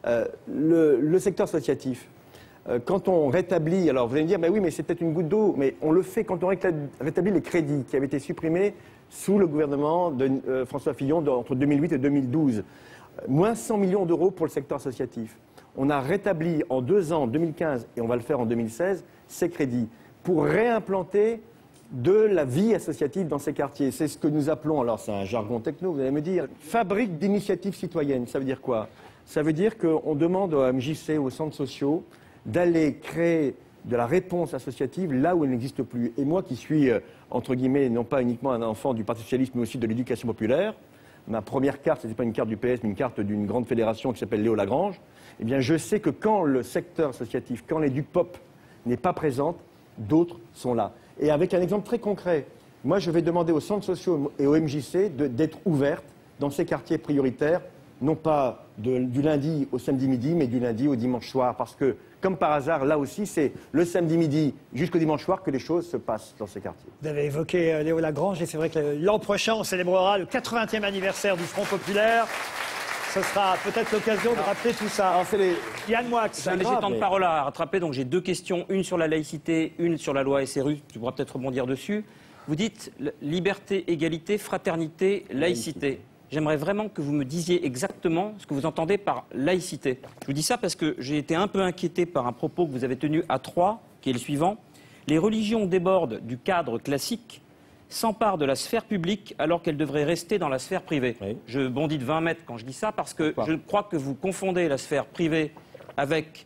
Le secteur associatif, quand on rétablit, alors vous allez me dire, mais oui, mais c'est peut-être une goutte d'eau, mais on le fait quand on rétablit les crédits qui avaient été supprimés sous le gouvernement de François Fillon entre 2008 et 2012. Moins 100 millions d'euros pour le secteur associatif. On a rétabli en 2 ans, 2015, et on va le faire en 2016, ces crédits pour réimplanter de la vie associative dans ces quartiers. C'est ce que nous appelons, alors c'est un jargon techno, vous allez me dire, fabrique d'initiatives citoyennes. Ça veut dire quoi? Ça veut dire qu'on demande au MJC, aux centres sociaux, d'aller créer de la réponse associative là où elle n'existe plus. Et moi qui suis, entre guillemets, non pas uniquement un enfant du Parti socialiste, mais aussi de l'éducation populaire, ma première carte, ce n'était pas une carte du PS, mais une carte d'une grande fédération qui s'appelle Léo Lagrange, eh bien je sais que quand le secteur associatif, quand les DUPOP n'est pas présente, d'autres sont là. Et avec un exemple très concret, moi je vais demander aux centres sociaux et au MJC d'être ouvertes dans ces quartiers prioritaires, non pas du lundi au samedi midi, mais du lundi au dimanche soir, parce que, comme par hasard, là aussi, c'est le samedi midi jusqu'au dimanche soir que les choses se passent dans ces quartiers. Vous avez évoqué Léo Lagrange, et c'est vrai que l'an prochain, on célébrera le 80e anniversaire du Front Populaire. Ce sera peut-être l'occasion de rappeler tout ça. Alors, Yann Moix. J'ai tant de paroles à rattraper, donc j'ai 2 questions, une sur la laïcité, une sur la loi SRU, tu pourras peut-être rebondir dessus. Vous dites liberté, égalité, fraternité, laïcité. J'aimerais vraiment que vous me disiez exactement ce que vous entendez par laïcité. Je vous dis ça parce que j'ai été un peu inquiété par un propos que vous avez tenu à Troyes, qui est le suivant. Les religions débordent du cadre classique, s'emparent de la sphère publique alors qu'elles devraient rester dans la sphère privée. Oui. Je bondis de 20 mètres quand je dis ça parce que je crois que vous confondez la sphère privée avec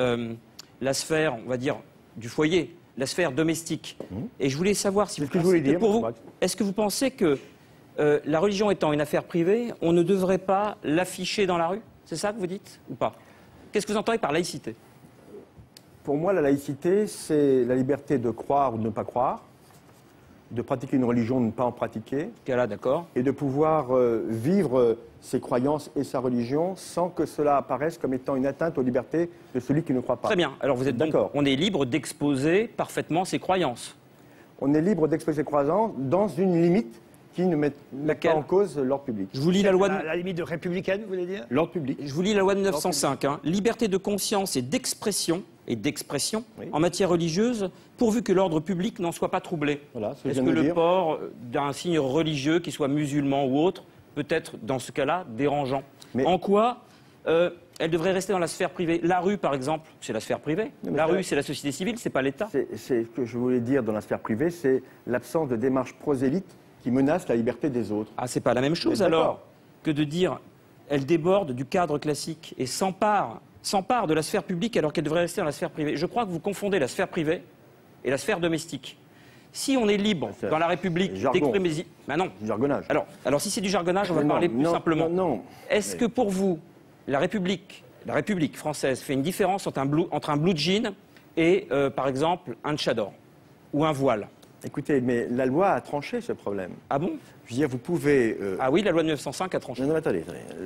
la sphère, on va dire, du foyer, la sphère domestique. Et je voulais savoir si vous pensez que pour vous, est-ce que vous pensez que la religion étant une affaire privée, on ne devrait pas l'afficher dans la rue? C'est ça que vous dites ou pas? Qu'est-ce que vous entendez par laïcité? Pour moi, la laïcité, c'est la liberté de croire ou de ne pas croire, de pratiquer une religion ou de ne pas en pratiquer. Là, d'accord. Et de pouvoir vivre ses croyances et sa religion sans que cela apparaisse comme étant une atteinte aux libertés de celui qui ne croit pas. Très bien. Alors vous êtes d'accord. On est libre d'exposer parfaitement ses croyances. On est libre d'exposer ses croyances dans une limite qui ne met pas en cause l'ordre public. Je vous lis la loi la limite républicaine, vous voulez dire? L'ordre public. Je vous lis la loi de 1905. Liberté de conscience et d'expression en matière religieuse, pourvu que l'ordre public n'en soit pas troublé. Voilà, est-ce que le port d'un signe religieux, qu'il soit musulman ou autre, peut être, dans ce cas-là, dérangeant? En quoi elle devrait rester dans la sphère privée? La rue, par exemple, c'est la sphère privée. La rue, c'est la société civile, c'est pas l'État. C'est ce que je voulais dire dans la sphère privée, c'est l'absence de démarche prosélyte qui menace la liberté des autres. Ah, c'est pas la même chose alors que de dire elle déborde du cadre classique et s'empare de la sphère publique alors qu'elle devrait rester dans la sphère privée. Je crois que vous confondez la sphère privée et la sphère domestique. Si on est libre dans la République d'exprimer... non. Du jargonnage. Alors si c'est du jargonnage, on va parler plus simplement. Est-ce que pour vous, la République française fait une différence entre un blue jean et, par exemple, un tchador ou un voile? Écoutez, mais la loi a tranché ce problème. Ah bon? Je veux dire, vous pouvez... Ah oui, la loi de 1905 a tranché. Non, attendez.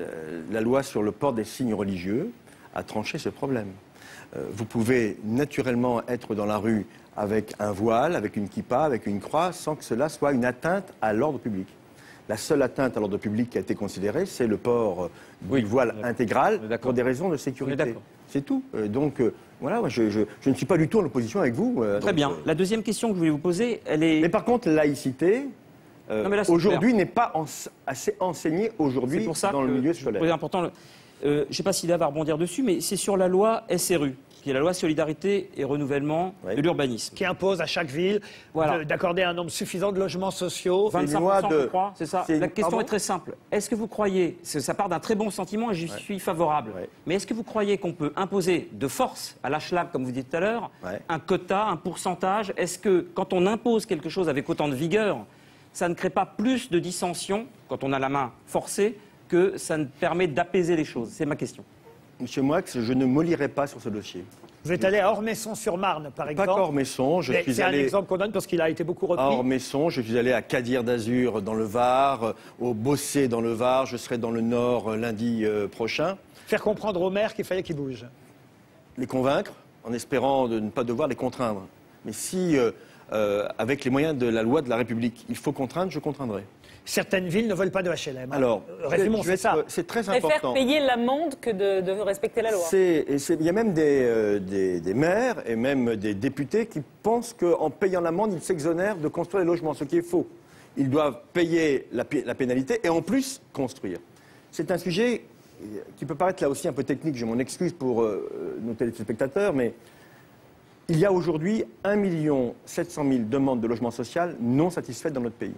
La loi sur le port des signes religieux a tranché ce problème. Vous pouvez naturellement être dans la rue avec un voile, avec une kippa, avec une croix, sans que cela soit une atteinte à l'ordre public. La seule atteinte à l'ordre public qui a été considérée, c'est le port du voile intégral pour des raisons de sécurité. C'est tout. Voilà, je ne suis pas du tout en opposition avec vous. Très bien. La deuxième question que je voulais vous poser, elle est... Mais par contre, la laïcité, aujourd'hui, n'est pas assez enseignée aujourd'hui dans le milieu scolaire. C'est important. Je ne sais pas s'il va rebondir dessus, mais c'est sur la loi SRU, qui est la loi Solidarité et Renouvellement de l'Urbanisme. Qui impose à chaque ville d'accorder un nombre suffisant de logements sociaux. 25%, je crois, c'est ça. La question est très simple. Est-ce que vous croyez, ça part d'un très bon sentiment et j'y suis favorable, mais est-ce que vous croyez qu'on peut imposer de force à l'HLAC, comme vous dites tout à l'heure, un quota, un pourcentage? Est-ce que quand on impose quelque chose avec autant de vigueur, ça ne crée pas plus de dissension, quand on a la main forcée, que ça ne permet d'apaiser les choses? C'est ma question. Monsieur Moix, je ne m'olierai pas sur ce dossier. Vous êtes allé à Ormesson-sur-Marne, par exemple? Pas qu'Ormesson, c'est un exemple qu'on donne parce qu'il a été beaucoup repris. À Ormesson, je suis allé à Cadir d'Azur dans le Var, au Bossé dans le Var, je serai dans le Nord lundi prochain. Faire comprendre aux maires qu'il fallait qu'ils bougent. Les convaincre, en espérant de ne pas devoir les contraindre. Mais si, avec les moyens de la loi de la République, il faut contraindre, je contraindrai. Certaines villes ne veulent pas de HLM. Alors, résumons, c'est ça. C'est très important. Préfère payer l'amende que de respecter la loi. Il y a même des maires et même des députés qui pensent qu'en payant l'amende, ils s'exonèrent de construire les logements, ce qui est faux. Ils doivent payer la pénalité et en plus construire. C'est un sujet qui peut paraître là aussi un peu technique, j'ai mon excuse pour nos téléspectateurs, mais il y a aujourd'hui 1 700 000 demandes de logement social non satisfaites dans notre pays.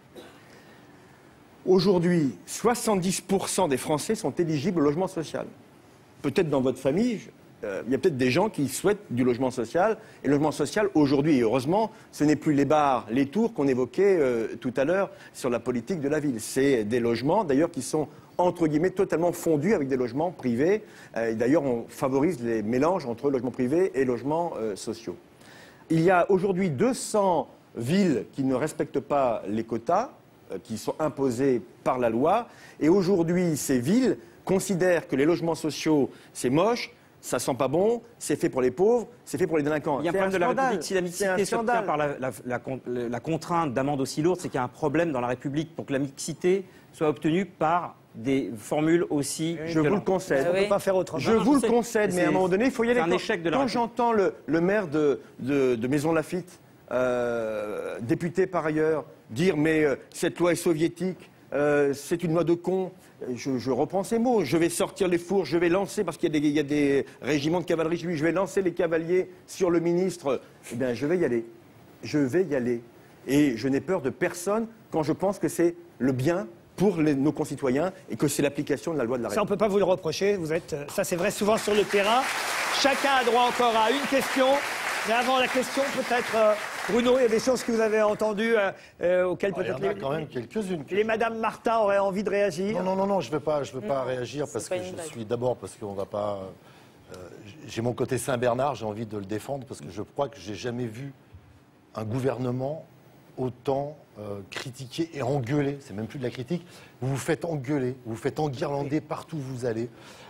Aujourd'hui, 70% des Français sont éligibles au logement social. Peut-être dans votre famille, il y a peut-être des gens qui souhaitent du logement social. Et le logement social, aujourd'hui, et heureusement, ce n'est plus les bars, les tours qu'on évoquait tout à l'heure sur la politique de la ville. C'est des logements, d'ailleurs, qui sont, entre guillemets, totalement fondus avec des logements privés. D'ailleurs, on favorise les mélanges entre logements privés et logements sociaux. Il y a aujourd'hui 200 villes qui ne respectent pas les quotas, qui sont imposés par la loi. Et aujourd'hui, ces villes considèrent que les logements sociaux, c'est moche, ça sent pas bon, c'est fait pour les pauvres, c'est fait pour les délinquants. Il y a un problème de la République. Si la mixité s'obtient par la contrainte d'amende aussi lourde, c'est qu'il y a un problème dans la République pour que la mixité soit obtenue par des formules aussi... Je vous le concède. On ne peut pas faire autrement. Je vous le concède, mais à un moment donné, il faut y aller. C'est un échec de la Quand République. j'entends le maire de Maison Lafitte, député par ailleurs, dire mais cette loi est soviétique, c'est une loi de con. Je reprends ces mots. Je vais sortir les fours, je vais lancer, parce qu'il y a des régiments de cavalerie chez lui, je vais lancer les cavaliers sur le ministre. Eh bien, je vais y aller. Je vais y aller. Et je n'ai peur de personne quand je pense que c'est le bien pour nos concitoyens et que c'est l'application de la loi de la République. Ça, on ne peut pas vous le reprocher. Vous êtes, ça, c'est vrai, souvent sur le terrain. Chacun a droit encore à une question. Mais avant la question, peut-être, Bruno, il y a des choses que vous avez entendues auxquelles peut-être Il y en a quand même quelques-unes. les Madame Martin auraient envie de réagir. Non, je ne veux pas réagir parce que je suis d'abord parce qu'on va pas. J'ai mon côté Saint-Bernard, j'ai envie de le défendre parce que je crois que j'ai jamais vu un gouvernement autant critiquer et engueuler. C'est même plus de la critique. Vous vous faites engueuler, vous vous faites enguirlander partout où vous allez.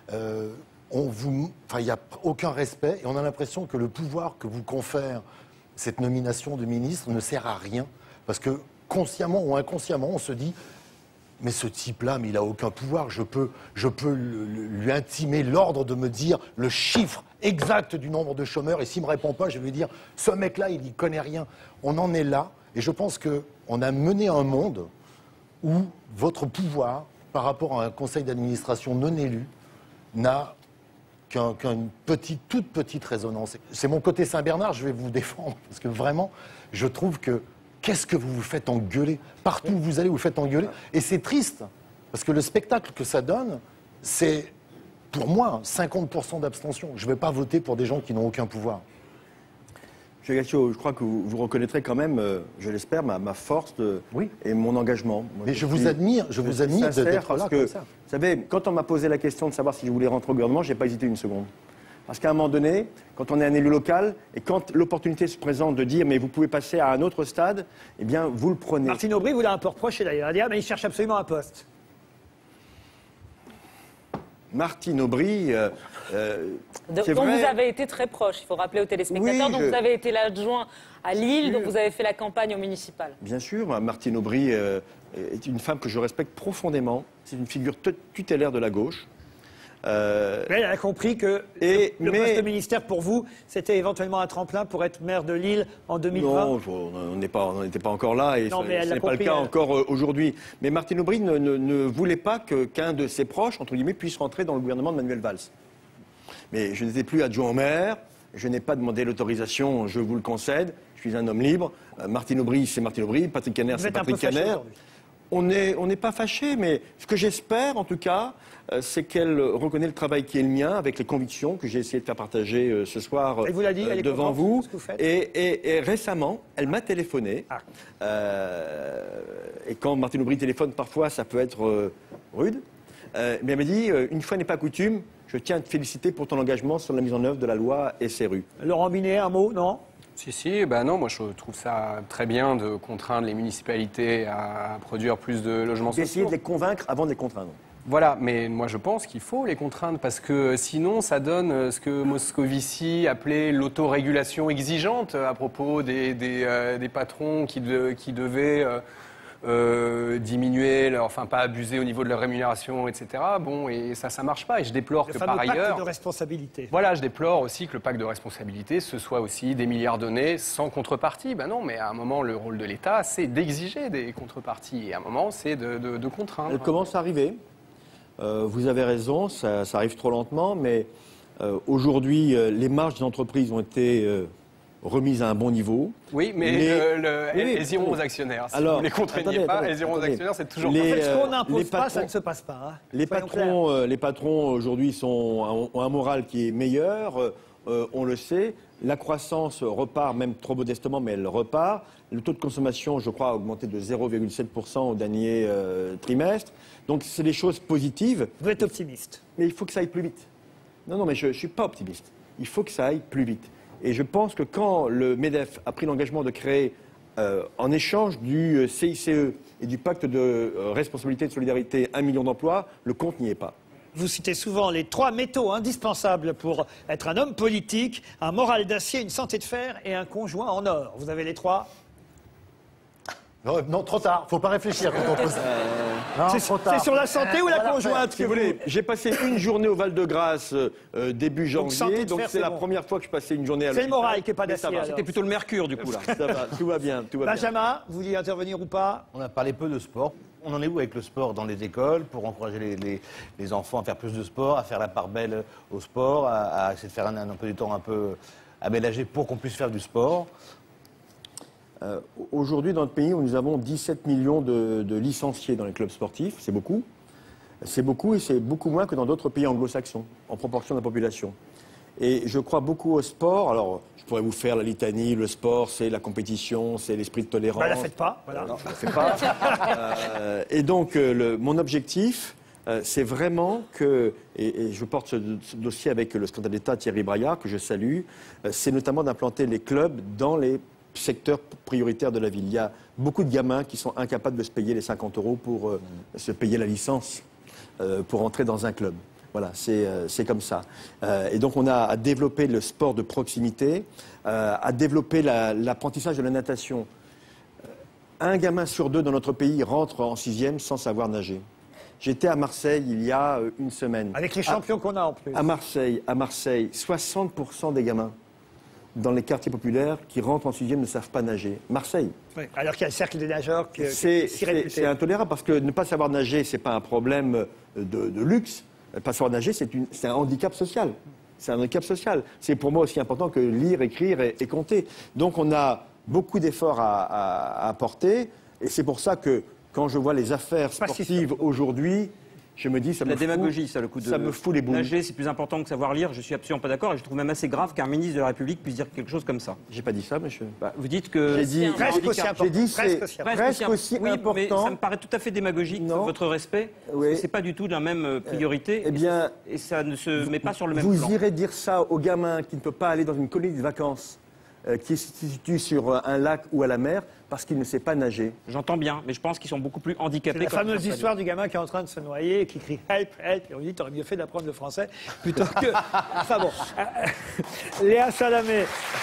Il n'y a aucun respect et on a l'impression que le pouvoir que vous confère cette nomination de ministre ne sert à rien parce que consciemment ou inconsciemment on se dit mais ce type-là, mais il n'a aucun pouvoir, je peux lui intimer l'ordre de me dire le chiffre exact du nombre de chômeurs et s'il ne me répond pas, je vais lui dire ce mec-là, il n'y connaît rien. On en est là et je pense qu'on a mené un monde où votre pouvoir par rapport à un conseil d'administration non élu n'a qu'une toute petite résonance. C'est mon côté Saint-Bernard, je vais vous défendre, parce que vraiment, je trouve que qu'est-ce que vous vous faites engueuler? Partout où vous allez, vous faites engueuler. Et c'est triste, parce que le spectacle que ça donne, c'est, pour moi, 50% d'abstention. Je ne vais pas voter pour des gens qui n'ont aucun pouvoir. M. Gaccio, je crois que vous reconnaîtrez quand même, je l'espère, ma force et mon engagement. Mais je vous admire d'être là comme ça. Vous savez, quand on m'a posé la question de savoir si je voulais rentrer au gouvernement, je n'ai pas hésité une seconde. Parce qu'à un moment donné, quand on est un élu local, et quand l'opportunité se présente de dire « mais vous pouvez passer à un autre stade », eh bien, vous le prenez. Martine Aubry vous l'a un peu reproché d'ailleurs. Elle dit « ah, mais il cherche absolument un poste ». Martine Aubry... dont vous avez été très proche, il faut rappeler aux téléspectateurs, dont vous avez été l'adjoint à Lille, dont vous avez fait la campagne au municipal. Bien sûr, Martine Aubry est une femme que je respecte profondément. C'est une figure tutélaire de la gauche. Mais elle a compris que le poste de ministère, pour vous, c'était éventuellement un tremplin pour être maire de Lille en 2020. Non, on n'était pas encore là et ce n'est pas le cas encore aujourd'hui. Mais Martine Aubry ne voulait pas qu'un de ses proches, entre guillemets, puisse rentrer dans le gouvernement de Manuel Valls. Mais je n'étais plus adjoint au maire, je n'ai pas demandé l'autorisation, je vous le concède, je suis un homme libre. Martine Aubry, c'est Martine Aubry, Patrick Caner, c'est Patrick Caner. On n'est pas fâchés, mais ce que j'espère, en tout cas, c'est qu'elle reconnaît le travail qui est le mien, avec les convictions que j'ai essayé de faire partager ce soir elle vous l'a dit, elle est devant vous. Ce que vous faites. Et récemment, elle m'a téléphoné. Et quand Martine Aubry téléphone, parfois, ça peut être rude. Mais elle m'a dit, une fois n'est pas coutume, je tiens à te féliciter pour ton engagement sur la mise en œuvre de la loi SRU. Laurent Binet, un mot, non? Si, non, moi je trouve ça très bien de contraindre les municipalités à produire plus de logements sociaux. D'essayer de les convaincre avant de les contraindre. Voilà, mais moi je pense qu'il faut les contraindre parce que sinon ça donne ce que Moscovici appelait l'autorégulation exigeante à propos des patrons qui devaient diminuer, pas abuser au niveau de leur rémunération, etc. Bon, et ça marche pas. Et je déplore que par ailleurs... Le pacte de responsabilité. Voilà, je déplore aussi que le pacte de responsabilité, ce soit aussi des milliards donnés sans contrepartie. Ben non, mais à un moment, le rôle de l'État, c'est d'exiger des contreparties. Et à un moment, c'est de contraindre. Elle commence à arriver. Vous avez raison, ça arrive trop lentement, mais aujourd'hui, les marges des entreprises ont été remises à un bon niveau. Oui, mais elles iront aux actionnaires. Si vous ne les contraignez pas, elles iront aux actionnaires, c'est toujours En fait, ce qu'on n'impose pas, ça ne se passe pas. Hein. Les patrons aujourd'hui ont un moral qui est meilleur, on le sait. La croissance repart, même trop modestement, mais elle repart. Le taux de consommation, je crois, a augmenté de 0,7% au dernier trimestre. Donc, c'est des choses positives. Vous êtes optimiste. Mais il faut que ça aille plus vite. Non, mais je ne suis pas optimiste. Il faut que ça aille plus vite. Et je pense que quand le MEDEF a pris l'engagement de créer, en échange du CICE et du pacte de responsabilité et de solidarité, 1 million d'emplois, le compte n'y est pas. Vous citez souvent les 3 métaux indispensables pour être un homme politique, un moral d'acier, une santé de fer et un conjoint en or. Vous avez les 3 ? Non, trop tard. Faut pas réfléchir quand on pose. C'est sur la santé ou la conjointe Si vous voulez, j'ai passé une journée au Val-de-Grâce début janvier, donc c'est la première fois que je passais une journée à l'hôpital. C'est le moral qui n'est pas d'acier. C'était plutôt le mercure, du coup, là. Ça va, tout va bien, tout va bien. Benjamin, vous vouliez intervenir ou pas ? On a parlé peu de sport. On en est où avec le sport dans les écoles pour encourager les enfants à faire plus de sport, à faire la part belle au sport, à essayer de faire un peu du temps un peu aménagé pour qu'on puisse faire du sport? Aujourd'hui, dans notre pays, nous avons 17 millions de licenciés dans les clubs sportifs. C'est beaucoup. C'est beaucoup et c'est beaucoup moins que dans d'autres pays anglo-saxons, en proportion de la population. Et je crois beaucoup au sport. Alors, je pourrais vous faire la litanie. Le sport, c'est la compétition, c'est l'esprit de tolérance. Bah, la faites pas. Voilà. Non, la faites pas. Et donc, mon objectif, c'est vraiment que, et je porte ce dossier avec le secrétaire d'État Thierry Braillard, que je salue, c'est notamment d'implanter les clubs dans les secteurs prioritaires de la ville. Il y a beaucoup de gamins qui sont incapables de se payer les 50 € pour se payer la licence pour entrer dans un club. Voilà, c'est comme ça. Et donc on a à développer le sport de proximité, à développer l'apprentissage de la natation. Un gamin sur 2 dans notre pays rentre en 6e sans savoir nager. J'étais à Marseille il y a une semaine. Avec les champions qu'on a en plus. À Marseille, 60% des gamins dans les quartiers populaires qui rentrent en 6e ne savent pas nager. Marseille. Oui, alors qu'il y a le cercle des nageurs qui est si réputé. C'est intolérable parce que ne pas savoir nager, ce n'est pas un problème de luxe. Ne pas savoir nager, c'est un handicap social. C'est un handicap social. C'est pour moi aussi important que lire, écrire et compter. Donc on a beaucoup d'efforts à apporter. Et c'est pour ça que quand je vois les affaires sportives aujourd'hui, je me dis, ça me fout les boules. Nager, c'est plus important que savoir lire. Je suis absolument pas d'accord et je trouve même assez grave qu'un ministre de la République puisse dire quelque chose comme ça. J'ai pas dit ça, monsieur. Vous dites que j'ai dit presque aussi important. Presque aussi important. Mais ça me paraît tout à fait démagogique, votre respect. Oui. C'est pas du tout la même priorité. Eh bien, et ça ne se met pas sur le même plan. Vous irez dire ça aux gamins qui ne peuvent pas aller dans une colonie de vacances qui se situe sur un lac ou à la mer parce qu'il ne sait pas nager. J'entends bien, mais je pense qu'ils sont beaucoup plus handicapés. C'est la fameuse histoire du gamin qui est en train de se noyer et qui crie « help, help ». Et on lui dit « t'aurais mieux fait d'apprendre le français plutôt que… » Enfin bon. Léa Salamé.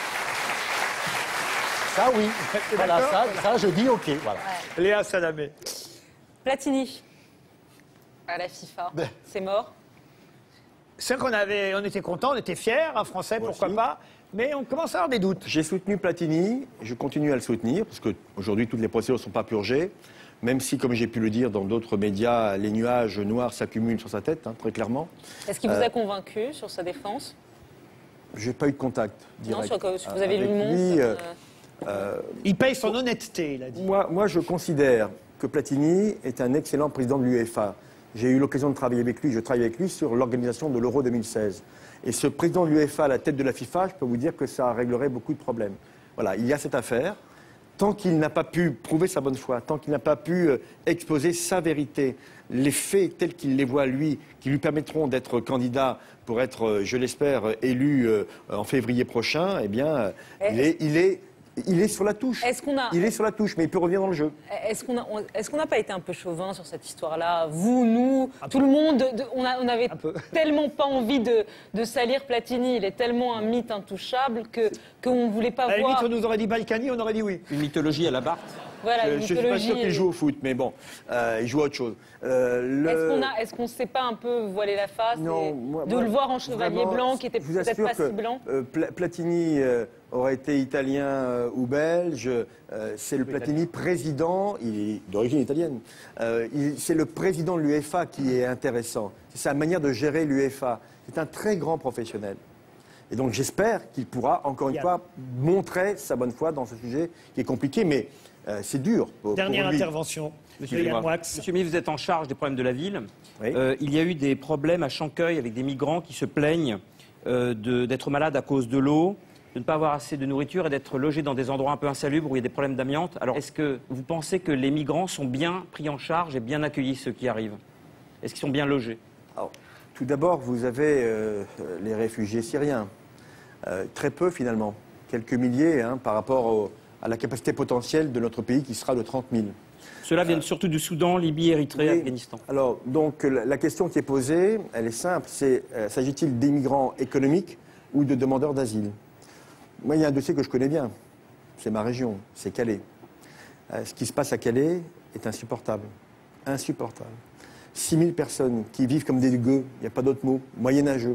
Ça, oui. Voilà, ça, je dis OK. Voilà. Ouais. Léa Salamé. Platini, à la FIFA, c'est mort. C'est qu'on était contents, on était fiers, un Français, pourquoi pas. Mais on commence à avoir des doutes. J'ai soutenu Platini, je continue à le soutenir, parce qu'aujourd'hui, toutes les procédures ne sont pas purgées, même si, comme j'ai pu le dire dans d'autres médias, les nuages noirs s'accumulent sur sa tête, très clairement. Est-ce qu'il vous a convaincu sur sa défense? Je n'ai pas eu de contact direct. Non, vous avez lu le Monde il paye son honnêteté, il a dit. Moi, je considère que Platini est un excellent président de l'UEFA. J'ai eu l'occasion de travailler avec lui, je travaille avec lui sur l'organisation de l'Euro 2016. Et ce président de l'UEFA à la tête de la FIFA, je peux vous dire que ça réglerait beaucoup de problèmes. Voilà, il y a cette affaire. Tant qu'il n'a pas pu prouver sa bonne foi, tant qu'il n'a pas pu exposer sa vérité, les faits tels qu'il les voit lui, qui lui permettront d'être candidat pour être, je l'espère, élu en février prochain, eh bien, il est sur la touche. Il est sur la touche, mais il peut revenir dans le jeu. Est-ce qu'on n'a pas été un peu chauvin sur cette histoire-là? Vous, nous, tout le monde, on avait tellement pas envie de salir Platini. Il est tellement un mythe intouchable qu'on ne voulait pas voir... À la limite, on nous aurait dit Balkany, on aurait dit oui. Une mythologie à la Barthes. Voilà, je ne suis pas sûr qu'il joue au foot, mais bon, il joue à autre chose. Est-ce qu'on ne s'est pas un peu voilé la face de le voir en chevalier blanc, qui était peut-être pas si blanc? Platini aurait été italien ou belge, c'est le Platini président, il est d'origine italienne, c'est le président de l'UEFA qui est intéressant. C'est sa manière de gérer l'UEFA. C'est un très grand professionnel. Et donc j'espère qu'il pourra, encore une fois, montrer sa bonne foi dans ce sujet qui est compliqué, mais c'est dur. Dernière pour lui. intervention. Monsieur le ministre, vous êtes en charge des problèmes de la ville. Oui. Il y a eu des problèmes à Chanqueuil avec des migrants qui se plaignent d'être malades à cause de l'eau, de ne pas avoir assez de nourriture et d'être logés dans des endroits un peu insalubres où il y a des problèmes d'amiante. Alors, est-ce que vous pensez que les migrants sont bien pris en charge et bien accueillis, ceux qui arrivent? Est-ce qu'ils sont bien logés? Alors, tout d'abord, vous avez les réfugiés syriens. Très peu, finalement. Quelques milliers par rapport à la capacité potentielle de notre pays qui sera de 30 000. Ceux-là viennent surtout du Soudan, Libye, Érythrée, oui. Afghanistan. Alors, donc, la question qui est posée, elle est simple. S'agit-il d'immigrants économiques ou de demandeurs d'asile? Moi, il y a un dossier que je connais bien. C'est ma région, c'est Calais. Ce qui se passe à Calais est insupportable. Insupportable. 6 000 personnes qui vivent comme des gueux, il n'y a pas d'autre mot, moyenâgeux.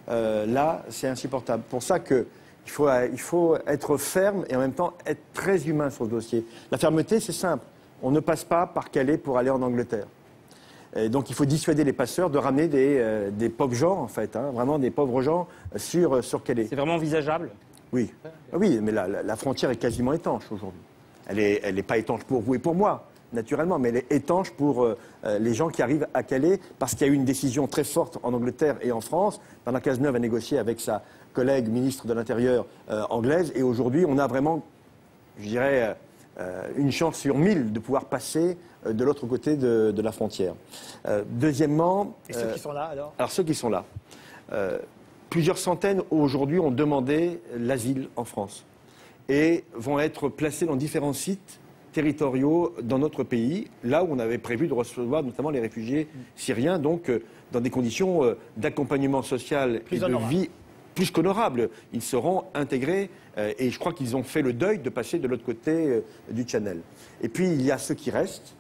Là, c'est insupportable. Pour ça qu'il faut être ferme et en même temps être très humain sur ce dossier. La fermeté, c'est simple. On ne passe pas par Calais pour aller en Angleterre. Et donc il faut dissuader les passeurs de ramener des pauvres gens, en fait, vraiment des pauvres gens sur Calais. C'est vraiment envisageable? Oui. Oui, mais la frontière est quasiment étanche aujourd'hui. Elle n'est pas étanche pour vous et pour moi, naturellement, mais elle est étanche pour les gens qui arrivent à Calais, parce qu'il y a eu une décision très forte en Angleterre et en France. Bernard Cazeneuve a négocié avec sa collègue ministre de l'Intérieur anglaise, et aujourd'hui, on a vraiment, je dirais, une chance sur 1000 de pouvoir passer de l'autre côté de la frontière. Deuxièmement... Et ceux qui sont là, alors? Alors, ceux qui sont là. Plusieurs centaines, aujourd'hui, ont demandé l'asile en France et vont être placés dans différents sites territoriaux dans notre pays, là où on avait prévu de recevoir notamment les réfugiés syriens, donc dans des conditions d'accompagnement social et de vie plus qu'honorables. Ils seront intégrés et je crois qu'ils ont fait le deuil de passer de l'autre côté du Channel. Et puis il y a ceux qui restent.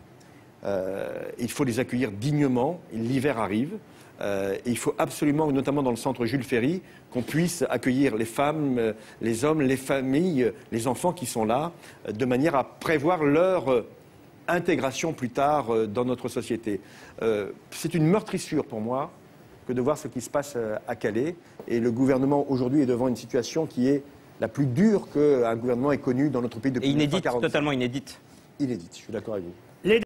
Il faut les accueillir dignement. L'hiver arrive. Et il faut absolument, notamment dans le centre Jules Ferry, qu'on puisse accueillir les femmes, les hommes, les familles, les enfants qui sont là, de manière à prévoir leur intégration plus tard dans notre société. C'est une meurtrissure pour moi que de voir ce qui se passe à Calais. Et le gouvernement aujourd'hui est devant une situation qui est la plus dure qu'un gouvernement ait connue dans notre pays depuis 1940. Inédite, totalement inédite. Inédite, je suis d'accord avec vous.